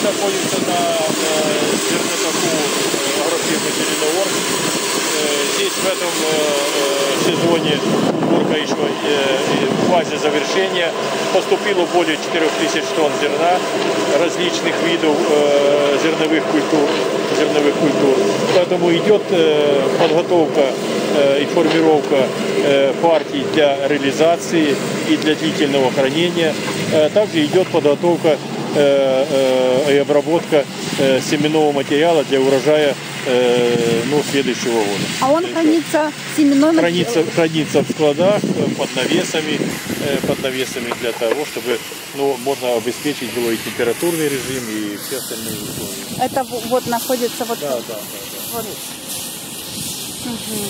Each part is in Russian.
находимся на зернотоку агрофирмы «Зеленоорг». Здесь в этом сезоне уборка еще в фазе завершения. Поступило более 4000 тонн зерна различных видов зерновых культур. Поэтому идет подготовка и формировка партий для реализации и для длительного хранения. Также идет подготовка и обработка семенного материала для урожая следующего года. А он хранится, семенной материал? Хранится в складах под навесами для того, чтобы можно обеспечить было и температурный режим, и все остальные условия. Это вот находится вот. Да. Вот. Угу.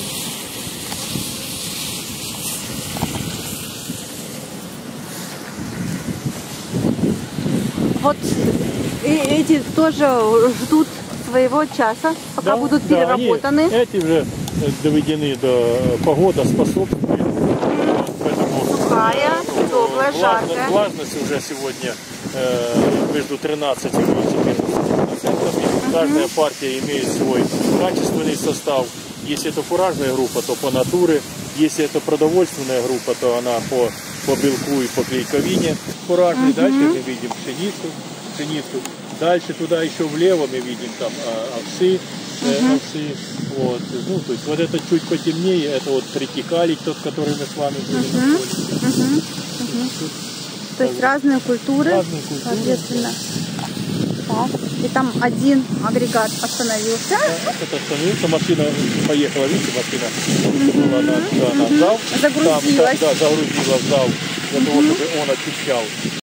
Вот и эти тоже ждут своего часа, пока будут переработаны. Эти уже доведены до погода способствует. Сухая, теплая, жаркая. Влажность уже сегодня между 13 и 14%. Каждая партия имеет свой качественный состав. Если это фуражная группа, то по натуре. Если это продовольственная группа, то она по белку и по клейковине. Фуражный, дальше мы видим пшеницу. Дальше туда еще влево мы видим там овсы. Вот. То есть вот это чуть потемнее, это вот тритикалий, тот, который мы с вами были на поле. То есть разные культуры, соответственно. Так. И там один агрегат остановился. Да, это остановился, машина поехала, видите, машина была на зал. Загрузилась. Загрузила в зал для того, чтобы он очищал.